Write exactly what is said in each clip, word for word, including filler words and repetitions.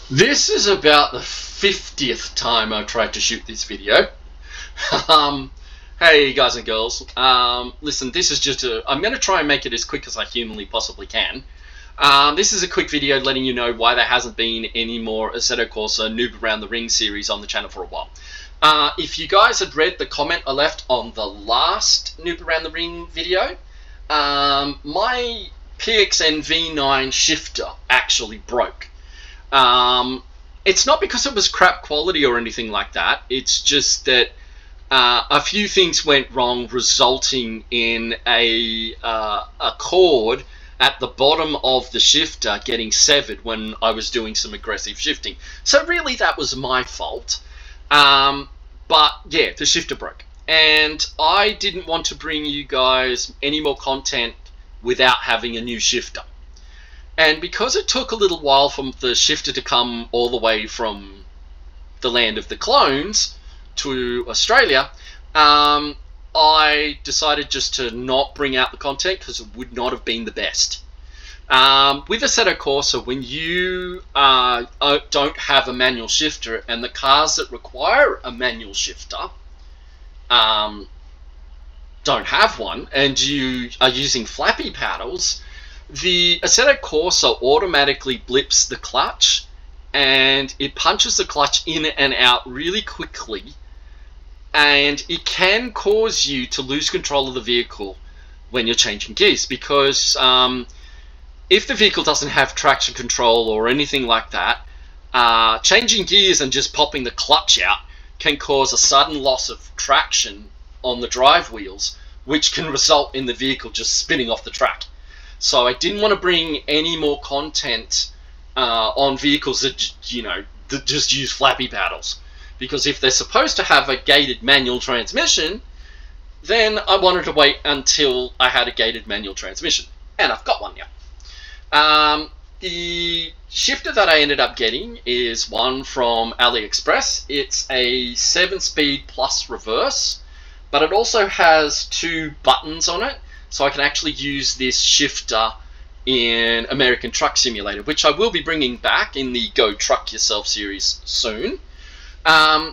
This is about the fiftieth time I've tried to shoot this video. um, hey guys and girls, um, listen, this is just a, I'm going to try and make it as quick as I humanly possibly can. Um, this is a quick video letting you know why there hasn't been any more Assetto Corsa Noob Around the Ring series on the channel for a while. Uh, if you guys had read the comment I left on the last Noob Around the Ring video, um, my P X N V nine shifter actually broke. Um, it's not because it was crap quality or anything like that. It's just that uh, a few things went wrong, resulting in a uh, a cord at the bottom of the shifter getting severed when I was doing some aggressive shifting. So really that was my fault. Um, but yeah, the shifter broke. And I didn't want to bring you guys any more content without having a new shifter. And because it took a little while for the shifter to come all the way from the land of the clones to Australia, um, I decided just to not bring out the content because it would not have been the best. Um, with Assetto Corsa, when you uh, don't have a manual shifter, and the cars that require a manual shifter um, don't have one, and you are using flappy paddles, the Assetto Corsa automatically blips the clutch, and it punches the clutch in and out really quickly, and it can cause you to lose control of the vehicle when you're changing gears, because um, if the vehicle doesn't have traction control or anything like that, uh, changing gears and just popping the clutch out can cause a sudden loss of traction on the drive wheels, which can result in the vehicle just spinning off the track. So I didn't want to bring any more content uh, on vehicles that, you know, that just use flappy paddles. Because if they're supposed to have a gated manual transmission, then I wanted to wait until I had a gated manual transmission. And I've got one now. Um, the shifter that I ended up getting is one from AliExpress. It's a seven speed plus reverse, but it also has two buttons on it. So I can actually use this shifter in American Truck Simulator, which I will be bringing back in the Go Truck Yourself series soon. Um,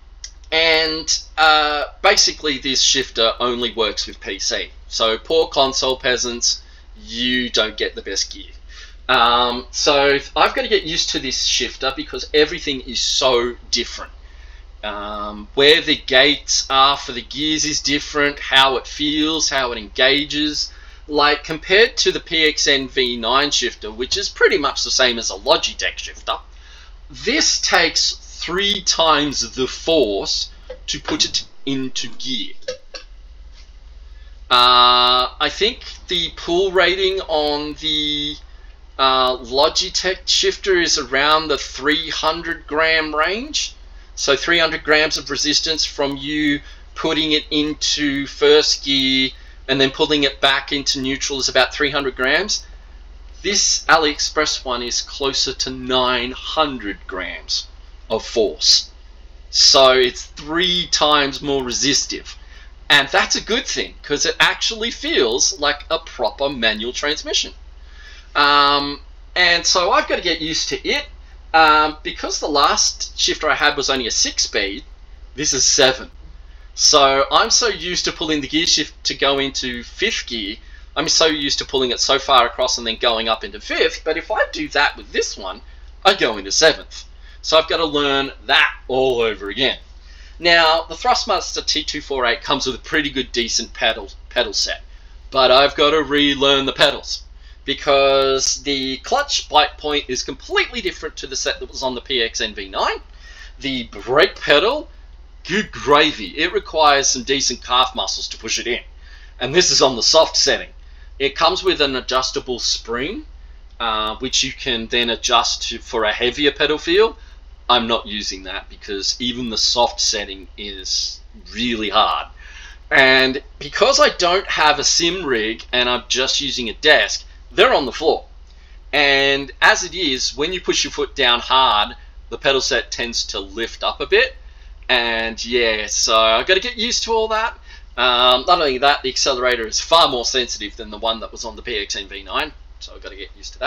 and uh, basically this shifter only works with P C. So poor console peasants, you don't get the best gear. Um, so I've got to get used to this shifter because everything is so different. Um, where the gates are for the gears is different, how it feels, how it engages. Like compared to the P X N V nine shifter, which is pretty much the same as a Logitech shifter, this takes three times the force to put it into gear. Uh, I think the pull rating on the uh, Logitech shifter is around the three hundred gram range. So three hundred grams of resistance from you putting it into first gear and then pulling it back into neutral is about three hundred grams. This AliExpress one is closer to nine hundred grams of force. So it's three times more resistive. And that's a good thing because it actually feels like a proper manual transmission. Um, and so I've got to get used to it. Um, because the last shifter I had was only a six speed, this is seven. So I'm so used to pulling the gear shift to go into fifth gear, I'm so used to pulling it so far across and then going up into fifth, but if I do that with this one, I go into seventh. So I've got to learn that all over again. Now, the Thrustmaster T two forty-eight comes with a pretty good decent pedal, pedal set, but I've got to relearn the pedals, because the clutch bite point is completely different to the set that was on the P X N V nine. The brake pedal, good gravy. It requires some decent calf muscles to push it in. And this is on the soft setting. It comes with an adjustable spring, uh, which you can then adjust to, for a heavier pedal feel. I'm not using that because even the soft setting is really hard. And because I don't have a sim rig and I'm just using a desk, they're on the floor. And as it is, when you push your foot down hard, the pedal set tends to lift up a bit. And yeah, so I've got to get used to all that. Um, not only that, the accelerator is far more sensitive than the one that was on the P X N V nine. So I've got to get used to that.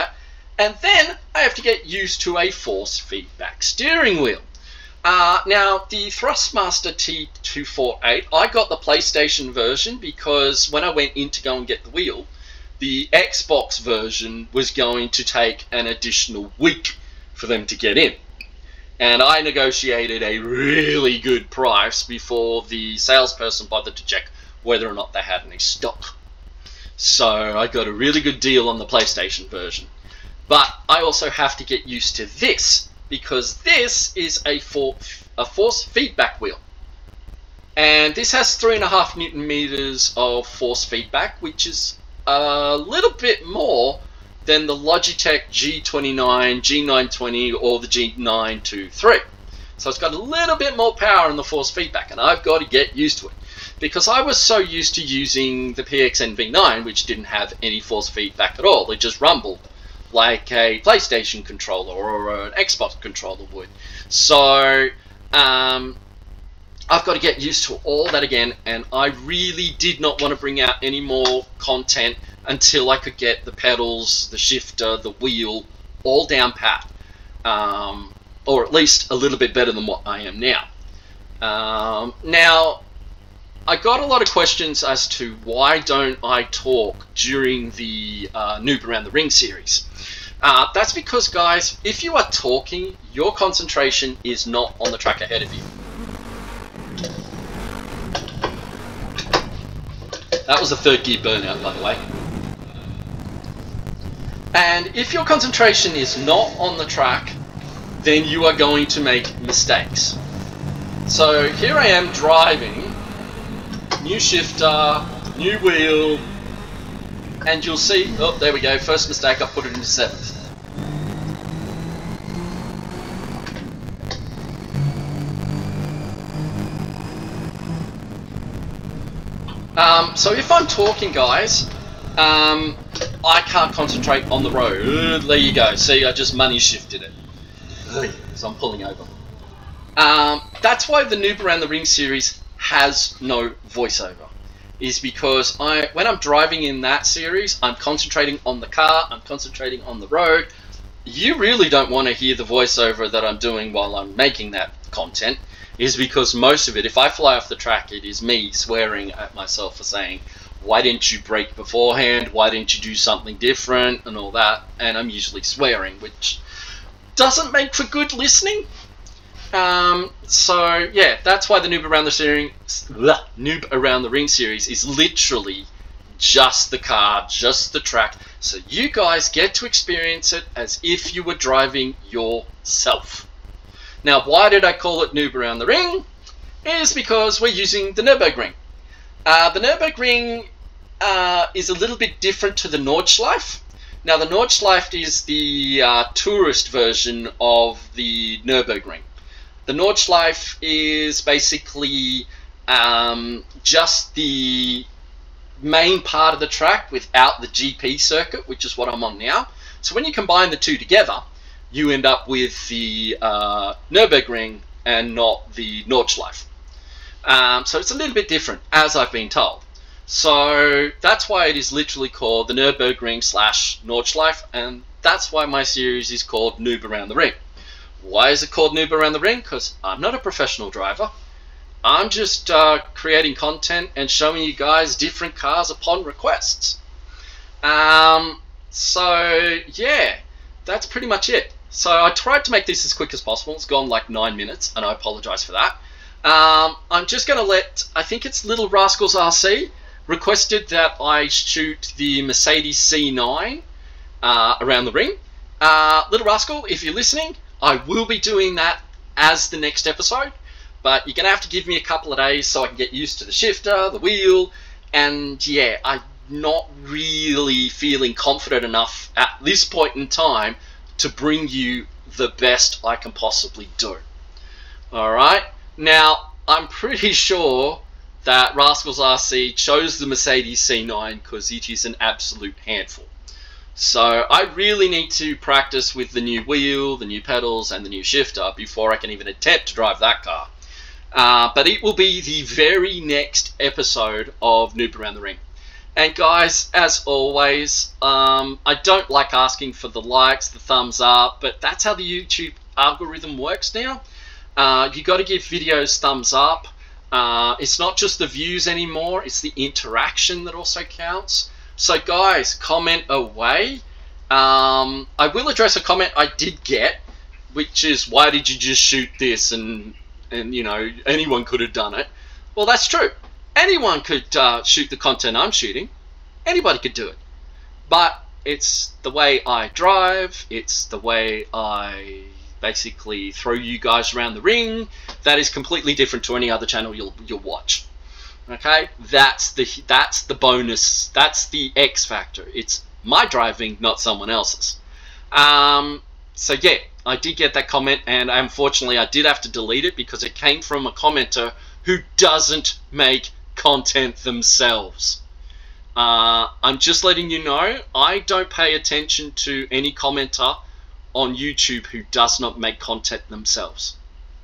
And then I have to get used to a force feedback steering wheel. Uh, now, the Thrustmaster T two forty-eight, I got the PlayStation version because when I went in to go and get the wheel, the Xbox version was going to take an additional week for them to get in. And I negotiated a really good price before the salesperson bothered to check whether or not they had any stock. So I got a really good deal on the PlayStation version. But I also have to get used to this, because this is a, for, a force feedback wheel. And this has three and a half newton meters of force feedback, which is a little bit more than the Logitech G twenty-nine, G nine twenty, or the G nine twenty-three. So it's got a little bit more power in the force feedback, and I've got to get used to it. Because I was so used to using the P X N V nine, which didn't have any force feedback at all. It just rumbled like a PlayStation controller or an Xbox controller would. So um, I've got to get used to all that again, and I really did not want to bring out any more content until I could get the pedals, the shifter, the wheel all down pat, um, or at least a little bit better than what I am now. Um, now, I got a lot of questions as to why don't I talk during the uh, Noob Around the Ring series. Uh, that's because, guys, if you are talking, your concentration is not on the track ahead of you. That was a third gear burnout, by the way. And if your concentration is not on the track, then you are going to make mistakes. So here I am driving, new shifter, new wheel, and you'll see, oh, there we go, first mistake, I put it into seventh. Um, so if I'm talking, guys, um, I can't concentrate on the road. There you go. See, I just money shifted it. So I'm pulling over. Um, that's why the Noob Around the Ring series has no voiceover. Is because I, when I'm driving in that series, I'm concentrating on the car, I'm concentrating on the road. You really don't want to hear the voiceover that I'm doing while I'm making that content. Is because most of it, if I fly off the track, it is me swearing at myself for saying, why didn't you brake beforehand, why didn't you do something different, and all that, and I'm usually swearing, which doesn't make for good listening. Um, so yeah, that's why the Noob Around the Ring, Noob Around the Ring series is literally just the car, just the track, so you guys get to experience it as if you were driving yourself. Now, why did I call it Noob Around the Ring? Is because we're using the Nürburgring. Uh, the Nürburgring uh, is a little bit different to the Nordschleife. Now, the Nordschleife is the uh, tourist version of the Nürburgring. The Nordschleife is basically um, just the main part of the track without the G P circuit, which is what I'm on now. So when you combine the two together, you end up with the uh, Nürburgring and not the Nordschleife. Um, so it's a little bit different, as I've been told. So that's why it is literally called the Nürburgring slash Nordschleife, and that's why my series is called Noob Around the Ring. Why is it called Noob Around the Ring? Because I'm not a professional driver. I'm just uh, creating content and showing you guys different cars upon requests. Um, so yeah, that's pretty much it. So I tried to make this as quick as possible. It's gone like nine minutes, and I apologize for that. Um, I'm just going to let, I think it's Little Rascals R C, requested that I shoot the Mercedes C nine uh, around the ring. Uh, Little Rascal, if you're listening, I will be doing that as the next episode, but you're going to have to give me a couple of days so I can get used to the shifter, the wheel, and yeah, I'm not really feeling confident enough at this point in time to bring you the best I can possibly do. Alright, now I'm pretty sure that Rascals R C chose the Mercedes C nine because it is an absolute handful. So I really need to practice with the new wheel, the new pedals, and the new shifter before I can even attempt to drive that car. Uh, but it will be the very next episode of Noob Around the Ring. And guys, as always, um, I don't like asking for the likes, the thumbs up, but that's how the YouTube algorithm works now. Uh, you got to give videos thumbs up. Uh, it's not just the views anymore, it's the interaction that also counts. So guys, comment away. Um, I will address a comment I did get, which is, why did you just shoot this? And, and you know, anyone could have done it. Well, that's true. Anyone could uh, shoot the content I'm shooting. Anybody could do it. But it's the way I drive. It's the way I basically throw you guys around the ring. That is completely different to any other channel you'll you'll watch. Okay, that's the that's the bonus. That's the X factor. It's my driving, not someone else's. Um, so yeah, I did get that comment, and unfortunately, I did have to delete it because it came from a commenter who doesn't make content themselves. Uh, I'm just letting you know, I don't pay attention to any commenter on YouTube who does not make content themselves.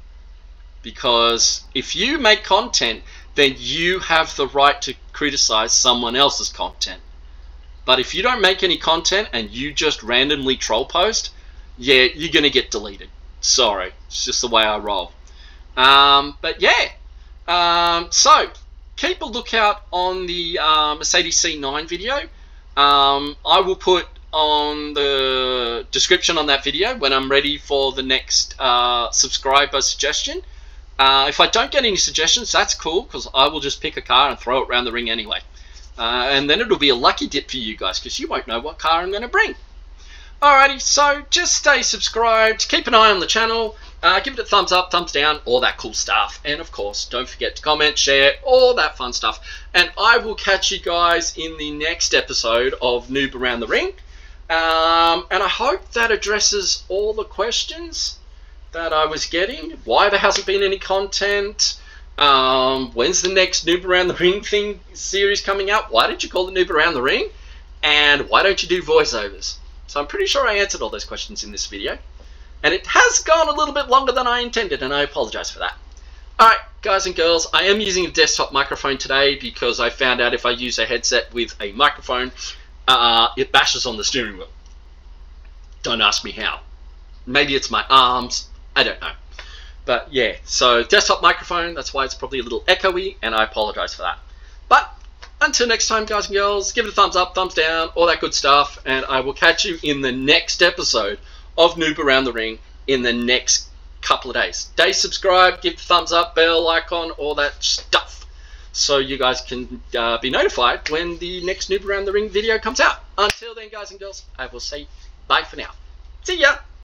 Because if you make content, then you have the right to criticize someone else's content. But if you don't make any content and you just randomly troll post, yeah, you're gonna get deleted. Sorry, it's just the way I roll. Um, but yeah, um, so keep a lookout on the uh, Mercedes C nine video. Um, I will put on the description on that video when I'm ready for the next uh, subscriber suggestion. Uh, if I don't get any suggestions, that's cool, because I will just pick a car and throw it around the ring anyway. Uh, and then it'll be a lucky dip for you guys, because you won't know what car I'm going to bring. Alrighty, so just stay subscribed, keep an eye on the channel, uh, give it a thumbs up, thumbs down, all that cool stuff. And of course, don't forget to comment, share, all that fun stuff. And I will catch you guys in the next episode of Noob Around the Ring. Um, and I hope that addresses all the questions that I was getting. Why there hasn't been any content. Um, when's the next Noob Around the Ring thing series coming out? Why did you call it Noob Around the Ring? And why don't you do voiceovers? So I'm pretty sure I answered all those questions in this video. And it has gone a little bit longer than I intended, and I apologize for that. Alright, guys and girls, I am using a desktop microphone today because I found out if I use a headset with a microphone, uh, it bashes on the steering wheel. Don't ask me how. Maybe it's my arms, I don't know. But yeah, so desktop microphone, that's why it's probably a little echoey, and I apologize for that. But until next time, guys and girls, give it a thumbs up, thumbs down, all that good stuff, and I will catch you in the next episode of Noob Around the Ring in the next couple of days. Stay subscribed, give the thumbs up, bell icon, all that stuff, so you guys can uh, be notified when the next Noob Around the Ring video comes out. Until then, guys and girls, I will say bye for now. See ya!